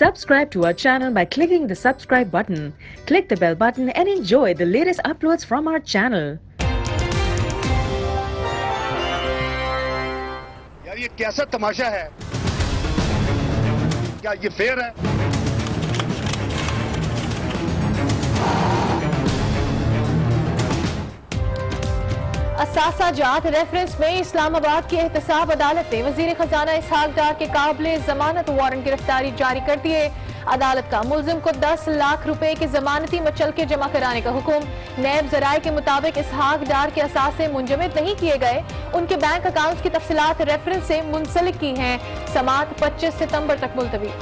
Subscribe to our channel by clicking the subscribe button. Click the bell button and enjoy the latest uploads from our channel. यार ये कैसा तमाशा है? क्या ये fair है? असासा जात रेफरेंस में इस्लामाबाद की एहतसाब अदालत ने वजीर खजाना इसहाक डार के काबिले जमानत वारंट गिरफ्तारी जारी कर दिए। अदालत का मुल्जिम को 10 लाख रुपए के जमानती मचलके जमा कराने का हुक्म। नैब जराये के मुताबिक इसहाक डार के असासे मुंजमद नहीं किए गए, उनके बैंक अकाउंट की तफसीलात रेफरेंस से मुंसलिक की हैं। समात 25 सितंबर तक मुलतवी।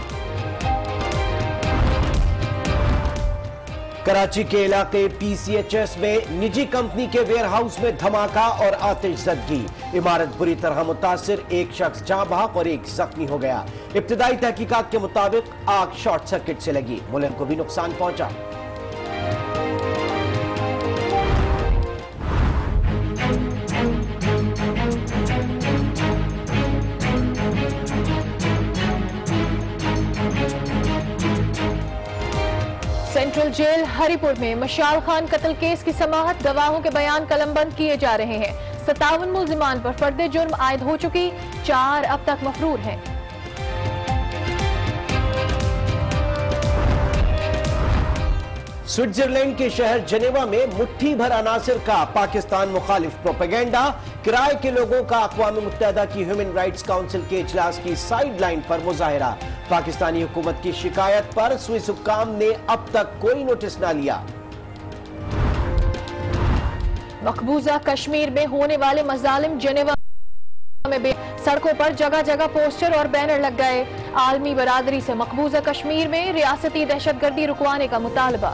कराची के इलाके PCHS में निजी कंपनी के वेयरहाउस में धमाका और आतिशज़दगी। इमारत बुरी तरह मुतासिर, एक शख्स जाँ बहक और एक जख्मी हो गया। इब्तिदाई तहकीकात के मुताबिक आग शॉर्ट सर्किट से लगी, मुल्क को भी नुकसान पहुंचा। सेंट्रल जेल हरिपुर में मशाल खान कत्ल केस की समाअत, गवाहों के बयान कलमबंद किए जा रहे हैं। 57 मुल्जिमान पर फर्द जुर्म आयद हो चुकी, 4 अब तक मफरूर हैं। स्विट्जरलैंड के शहर जनेवा में मुट्ठी भर अनासिर का पाकिस्तान मुखालिफ प्रोपेगेंडा। किराए के लोगों का अक़वाम मुत्तहिदा की ह्यूमन राइट्स काउंसिल के इजलास की साइड लाइन पर मुजाहिरा। पाकिस्तानी हुकूमत की शिकायत पर स्विस हुक्काम ने अब तक कोई नोटिस न लिया। मकबूजा कश्मीर में होने वाले मजालिम जनेवा में सड़कों पर जगह जगह पोस्टर और बैनर लग गए। आलमी बरादरी से मकबूजा कश्मीर में रियासती दहशतगर्दी रुकवाने का मुतालबा।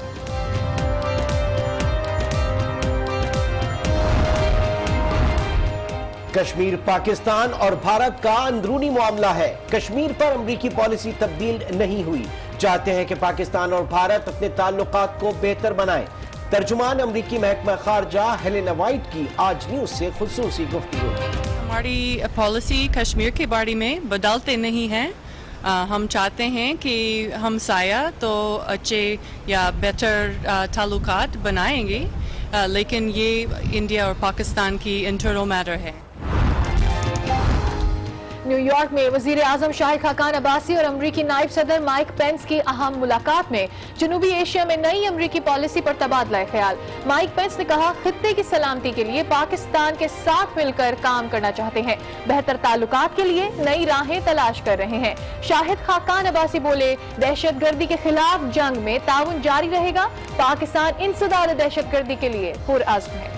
कश्मीर पाकिस्तान और भारत का अंदरूनी मामला है। कश्मीर पर अमरीकी पॉलिसी तब्दील नहीं हुई। चाहते हैं कि पाकिस्तान और भारत अपने ताल्लुकात को बेहतर बनाएं। तर्जुमान अमरीकी महकमा खारजा हेलेना वाइट की आज न्यूज से खुसूसी गुफ्तगू। हमारी पॉलिसी कश्मीर के बारे में बदलते नहीं हैं। हम चाहते हैं कि हम साया तो अच्छे या बेटर ताल्लुकात बनाएंगे, लेकिन ये इंडिया और पाकिस्तान की इंटरनल मैटर है। न्यूयॉर्क में वजीर आजम शाहिद खाकान अब्बासी और अमरीकी नायब सदर माइक पेंस की अहम मुलाकात में जनूबी एशिया में नई अमरीकी पॉलिसी पर तबादला ख्याल। माइक पेंस ने कहा, खित्ते की सलामती के लिए पाकिस्तान के साथ मिलकर काम करना चाहते हैं, बेहतर ताल्लुकात के लिए नई राहें तलाश कर रहे हैं। शाहिद खाकान अब्बासी बोले, दहशतगर्दी के खिलाफ जंग में ताउन जारी रहेगा। पाकिस्तान इंसदाद दहशतगर्दी के लिए पुरअज़्म है।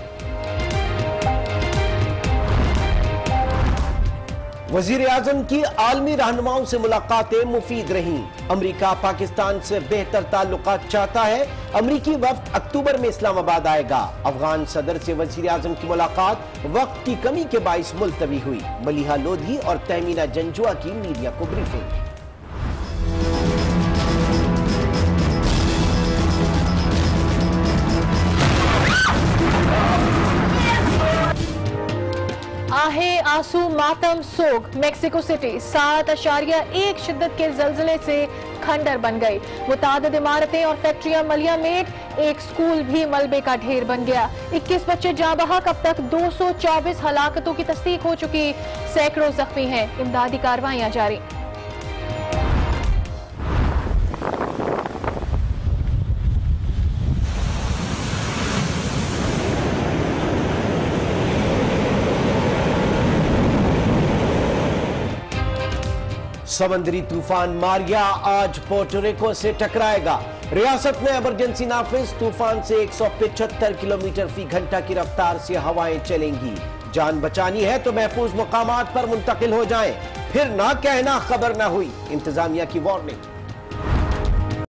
वजीर आजम की आलमी रहनुमाओं से मुलाकातें मुफीद रहीं। अमरीका पाकिस्तान से बेहतर ताल्लुकात चाहता है। अमरीकी वफ्द अक्टूबर में इस्लामाबाद आएगा। अफगान सदर से वजीर आजम की मुलाकात वक्त की कमी के बाइस मुलतवी हुई। मलिहा लोधी और तहमीना जंजुआ की मीडिया को ब्रीफिंग। आहे आंसू मातम सोग। मेक्सिको सिटी 7.1 शिद्दत के जल्जले से खंडर बन गई। मुतादिद इमारतें और फैक्ट्रियां मलियामेट, एक स्कूल भी मलबे का ढेर बन गया। 21 बच्चे जाँ बहक, अब तक 224 हलाकतों की तस्दीक हो चुकी, सैकड़ों जख्मी हैं। इमदादी कार्रवाइयां जारी। समंदरी तूफान मारिया आज पोर्टोरिको से टकराएगा। रियासत में इमरजेंसी नाफिज। तूफान से 175 किलोमीटर फी घंटा की रफ्तार से हवाएं चलेंगी। जान बचानी है तो महफूज मुकामात पर मुंतकिल हो जाएं, फिर ना कहना खबर ना हुई। इंतजामिया की वार्निंग।